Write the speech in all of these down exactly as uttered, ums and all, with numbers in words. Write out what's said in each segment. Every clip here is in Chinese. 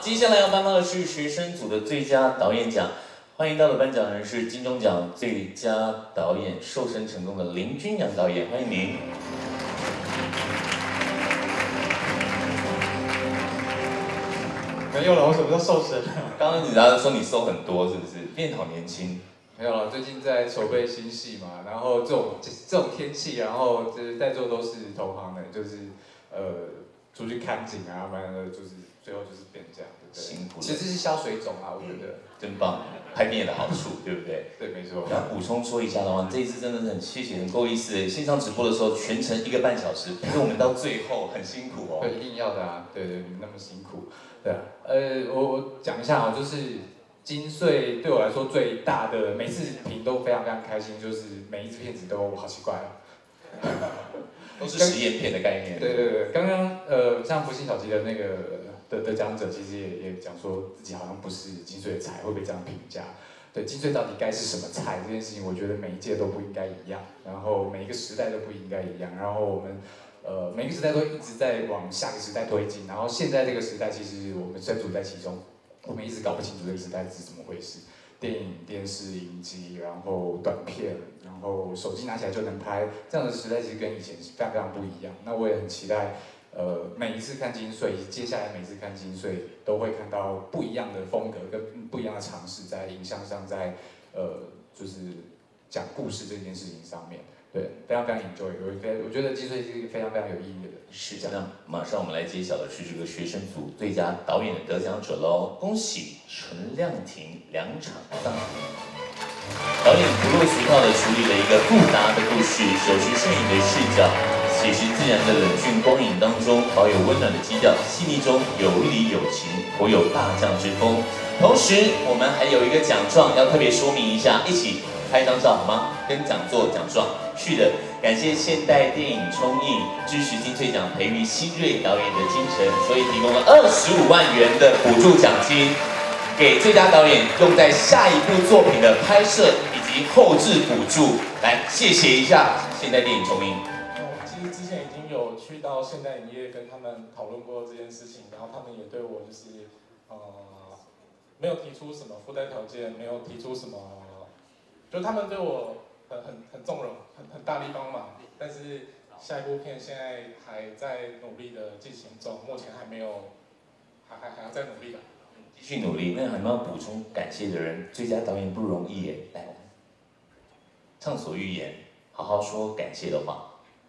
接下来要颁发的是学生组的最佳导演奖，欢迎到的颁奖人是金钟奖最佳导演瘦身成功的林君阳导演，欢迎您。 没有了，我什么叫瘦身？ 刚刚你大家说你瘦很多，是不是？变好年轻。 没有了，最近在筹备新戏嘛，然后这种这种天气，然后就是在座都是同行的，就是呃出去看景啊，不然就是最后就是变这样，对不对？ 辛苦了。 其实是消水肿啊，我觉得。 真棒，拍片的好处，对不对？ 对，没错。 然后补充说一下的话，这一次真的是很谢谢，很够意思。线上直播的时候，全程一个半小时，陪我们到最后，很辛苦哦。 对，一定要的啊，对对，你们那么辛苦，对啊。呃，我我讲一下啊，就是金穗对我来说最大的，每次评都非常非常开心，就是每一支片子都好奇怪啊。 都是实验片的概念。 对对对，刚刚呃，像福星小吉的那个的得奖者，其实也也讲说自己好像不是金穗的菜，会被这样评价。对，金穗到底该是什么菜这件事情，我觉得每一届都不应该一样，然后每一个时代都不应该一样，然后我们呃每个时代都一直在往下个时代推进，然后现在这个时代其实我们身处在其中，我们一直搞不清楚这个时代是怎么回事。电影、电视、影集，然后短片，然后手机拿起来就能拍，这样的时代其实跟以前是非常非常不一样。那我也很期待，呃，每一次看金穗，接下来每次看金穗，都会看到不一样的风格跟不一样的尝试，在影像上，在呃，就是讲故事这件事情上面，对，非常非常 enjoy，我非我觉得金穗是一个非常非常有意义的。 是这样，马上我们来揭晓的是这个学生组最佳导演的得奖者喽！恭喜陈亮廷两场上。导演不落俗套的处理了一个复杂的故事，手持摄影的视角，写实自然的冷峻光影当中，保有温暖的基调，细腻中有理有情，颇有大将之风。同时，我们还有一个奖状要特别说明一下，一起拍张照好吗？跟讲座奖状。是的，感谢现代电影冲印支持金穗奖培育新锐导演的精神，所以提供了二十五万元的补助奖金，给最佳导演用在下一部作品的拍摄以及后制补助。来，谢谢一下现代电影冲印。 我其实之前已经有去到现代影业跟他们讨论过这件事情，然后他们也对我就是呃没有提出什么附带条件，没有提出什么，就他们对我很很很纵容，很很大力帮忙。但是下一部片现在还在努力的进行中，目前还没有，还还还要再努力吧。 继续努力。那还有没有补充感谢的人？最佳导演不容易耶，来，畅所欲言，好好说感谢的话。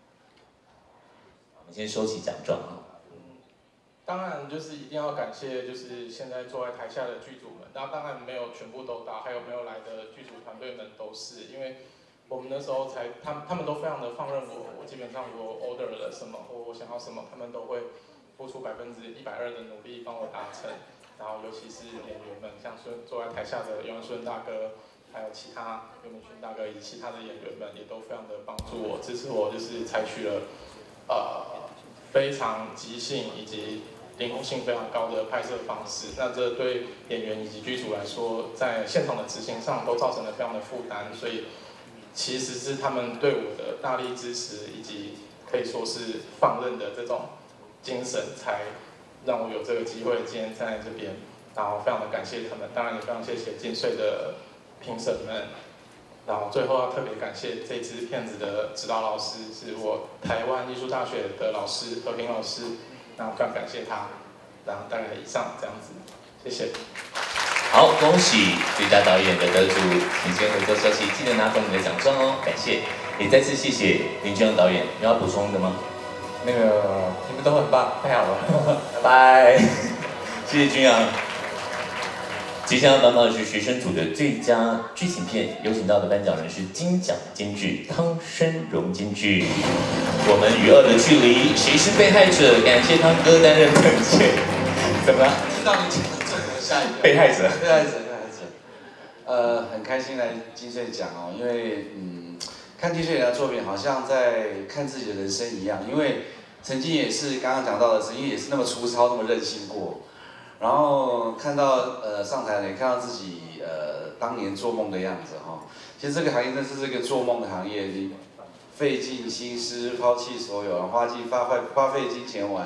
我们先收起奖状啊。 当然，就是一定要感谢，就是现在坐在台下的剧组们。那当然没有全部都到，还有没有来的剧组团队们都是，因为我们那时候才，他们他们都非常的放任我，我基本上我 order 了什么或我想要什么，他们都会付出百分之一百二的努力帮我达成。然后尤其是演员们，像孙坐在台下的尤文孙大哥，还有其他尤明勋大哥以及其他的演员们，也都非常的帮助我，支持我，就是采取了呃非常即兴以及灵活性非常高的拍摄方式。那这对演员以及剧组来说，在现场的执行上都造成了非常的负担，所以其实是他们对我的大力支持，以及可以说是放任的这种精神，才让我有这个机会今天站在这边，然后非常的感谢他们，当然也非常谢谢金穗的评审们，然后最后要特别感谢这支片子的指导老师，是我台湾艺术大学的老师和平老师，那非常感谢他，然后大概以上这样子，谢谢。 好，恭喜最佳导演的得主，请先回座休息，记得拿走你的奖状哦，感谢。也再次谢谢林君阳导演，有要补充的吗？ 那个你们都很棒，太好了， 拜拜，谢谢君阳。即将要颁发的是学生组的最佳剧情片，有请到的颁奖人是金奖监制汤申荣监制。我们与恶的距离，谁是被害者？感谢汤哥担任本届。怎么了？ 知道你讲的正合下一个被害者， 被害者，被害者。呃，很开心来金穗奖哦，因为嗯，看金穗奖的作品好像在看自己的人生一样，因为曾经也是刚刚讲到的，曾经也是那么粗糙、那么任性过。然后看到呃上台呢，也看到自己呃当年做梦的样子哈、哦。其实这个行业真是这个做梦的行业，你费尽心思，抛弃所有，花尽花费花费金钱玩，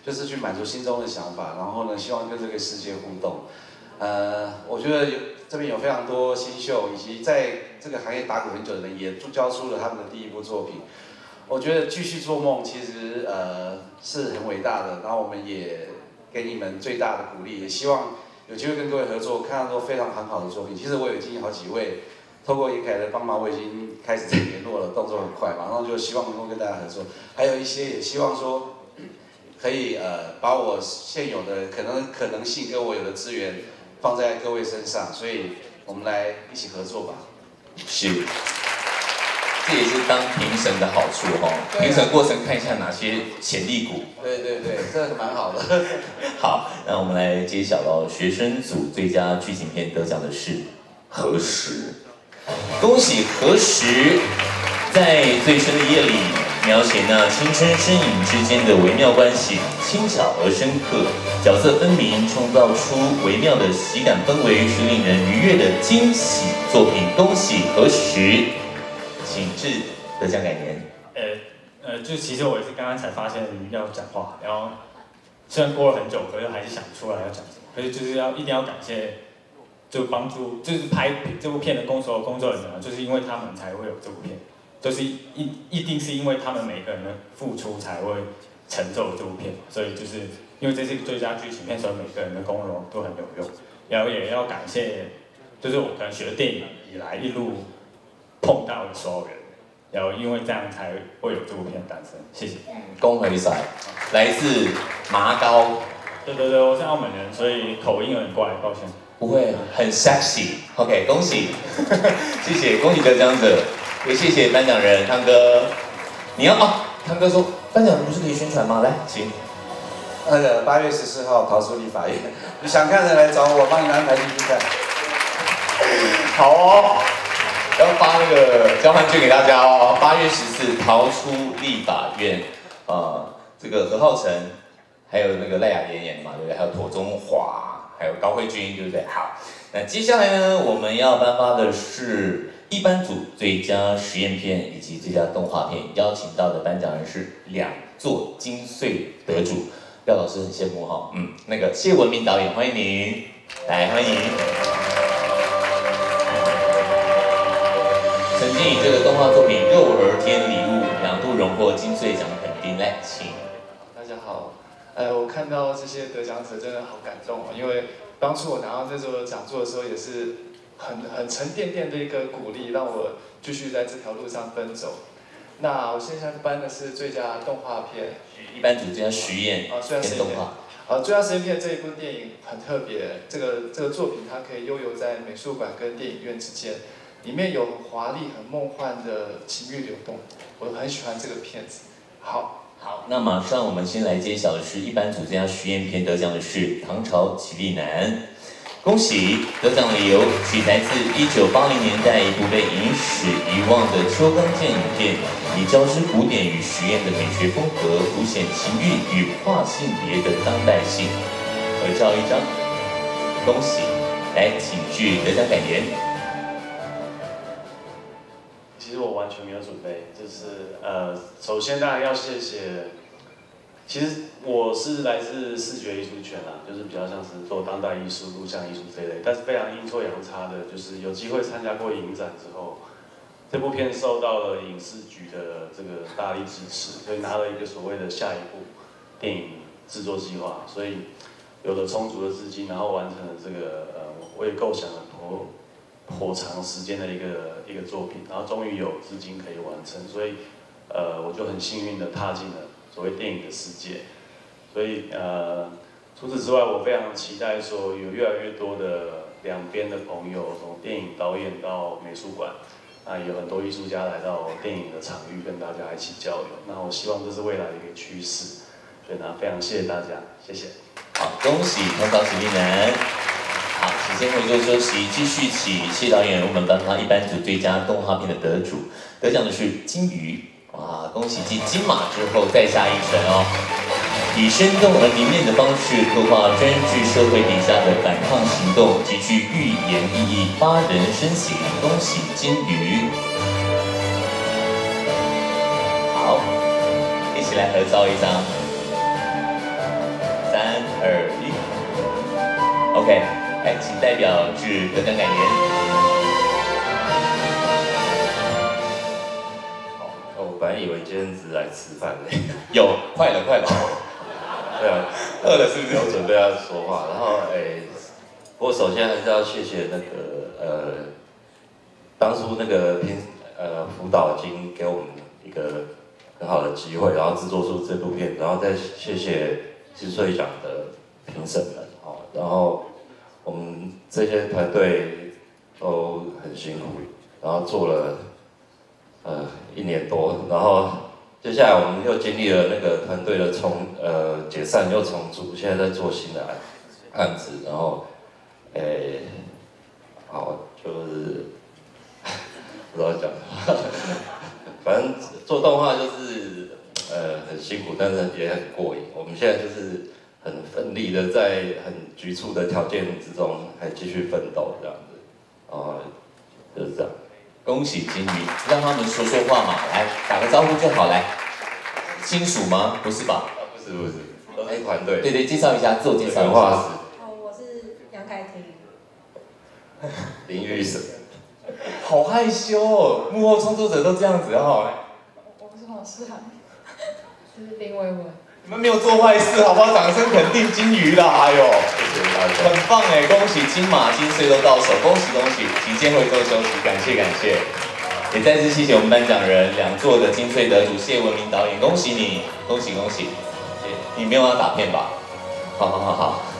就是去满足心中的想法，然后呢，希望跟这个世界互动。呃，我觉得有这边有非常多新秀，以及在这个行业打滚很久的人，也交出了他们的第一部作品。我觉得继续做梦其实呃是很伟大的，然后我们也给你们最大的鼓励，也希望有机会跟各位合作，看到都非常很好的作品。其实我已经有好几位，透过严凯的帮忙，我已经开始联络了，动作很快嘛，然后就希望能够跟大家合作。还有一些也希望说，可以呃把我现有的可能可能性跟我有的资源放在各位身上，所以我们来一起合作吧。 是。这也是当评审的好处哈、哦，评审过程看一下哪些潜力股。 对对对，这个蛮好的。 好，那我们来揭晓喽，学生组最佳剧情片得奖的是《何时》。恭喜何时在最深的夜里描写那青春身影之间的微妙关系，轻巧而深刻，角色分明，创造出微妙的喜感氛围，是令人愉悦的惊喜作品。恭喜何时！请致得奖感言。 呃呃，就其实我也是刚刚才发现要讲话，然后虽然过了很久，可是还是想不出来要讲什么。可是就是要一定要感谢，就帮助就是拍这部片的工所有工作人员，就是因为他们才会有这部片，就是一一定是因为他们每个人的付出才会成就这部片，所以就是因为这是最佳剧情片，所以每个人的功劳都很有用。然后也要感谢，就是我可能学电影以来一路碰到的所有人，然后因为这样才会有这部片诞生。谢谢。 恭喜晒，来自麻高。 对对对，我是澳门人，所以口音很怪，抱歉。 不会，很 sexy。OK， 恭喜，谢谢，恭喜得奖者，也谢谢颁奖人汤哥。你要啊，汤哥说颁奖人不是可以宣传吗？来，请。 那个八月十四号桃树立法院，你想看的来找我，帮你们安排进去看。 好哦。要发那个交换券给大家哦，八月十四逃出立法院，呃，这个何浩晨，还有那个赖雅妍演的嘛，对不对？还有妥中华，还有高慧君，对不对？好，那接下来呢，我们要颁发的是一般组最佳实验片以及最佳动画片，邀请到的颁奖人是两座金穗得主，廖老师很羡慕哈，嗯，那个谢文明导演，欢迎您，来欢迎。曾经以这个动画作品《幼儿天礼物》两度荣获金穗奖肯定，来，请。 大家好，呃，我看到这些得奖者真的好感动哦，因为当初我拿到这座讲座的时候，也是很很沉甸甸的一个鼓励，让我继续在这条路上奔走。那我现在颁的是最佳动画片， 一般组最佳实验跟动画。 呃，最佳实验片这一部电影很特别，这个这个作品它可以悠游在美术馆跟电影院之间。里面有很华丽、很梦幻的情欲流动，我很喜欢这个片子。好， 好，那马上我们先来揭晓的是一般组最佳实验片得奖的是《唐朝奇丽男》，恭喜得奖理由取材自一九八零年代一部被影史遗忘的邱刚健影片，以交织古典与实验的美学风格，凸显情欲与跨性别的当代性。合照一张，恭喜！来，请据得奖感言。 其实我完全没有准备，就是呃，首先当然要谢谢，其实我是来自视觉艺术圈啦，就是比较像是做当代艺术、录像艺术这一类，但是非常阴错阳差的，就是有机会参加过影展之后，这部片受到了影视局的这个大力支持，所以拿了一个所谓的下一部电影制作计划，所以有了充足的资金，然后完成了这个呃，我也构想了颇颇长时间的一个一个作品，然后终于有资金可以完成，所以呃，我就很幸运的踏进了所谓电影的世界，所以呃，除此之外，我非常期待说有越来越多的两边的朋友，从电影导演到美术馆，啊，有很多艺术家来到电影的场域跟大家一起交流，那我希望这是未来的一个趋势，所以呢，非常谢谢大家，谢谢。 好，恭喜唐朝奇丽男。好，请先回座休息，继续请谢导演为我们颁发一般组最佳动画片的得主，得奖的是金鱼。哇，恭喜继金马之后再下一城哦！以生动而凝练的方式刻画专制社会底下的反抗行动，极具寓言意义，发人深省。恭喜金鱼！好，一起来合照一张。 二一 ，OK， 来，请代表致得奖感言。 好，我本来以为今天只是来吃饭的， 有，快了，快了。 对啊， 饿了是不是？ 有准备要说话，然后诶，不过首先还是要谢谢那个呃，当初那个评呃辅导已经给我们一个很好的机会，然后制作出这部片，然后再谢谢金穗奖的评审们，哦，然后我们这些团队都很辛苦，然后做了呃一年多，然后接下来我们又经历了那个团队的重呃解散又重组，现在在做新的案案子，然后诶、好就是不知道讲，反正做动画就是呃很辛苦，但是也很过瘾。我们现在就是很奋力的在很局促的条件之中，还继续奋斗这样子，啊，就是这样。 恭喜金鱼，让他们说说话嘛，来打个招呼就好。来，亲属吗？不是吧？ 不是不是，都是团队。 对对，介绍一下，自我介绍一下。 画师哦，我是杨凯婷。 林玉神。 好害羞哦，幕后创作者都这样子哦。 我不是黄诗涵，是林伟文。 你们没有做坏事，好不好？掌声肯定金鱼啦！哎呦， 谢谢大家， 很棒哎，恭喜金马金穗都到手，恭喜恭喜！期间会做休息，感谢感谢。也再次谢谢我们颁奖人两座的金穗得主谢文明导演，恭喜你，恭喜恭喜！你没有要打片吧？好好好好。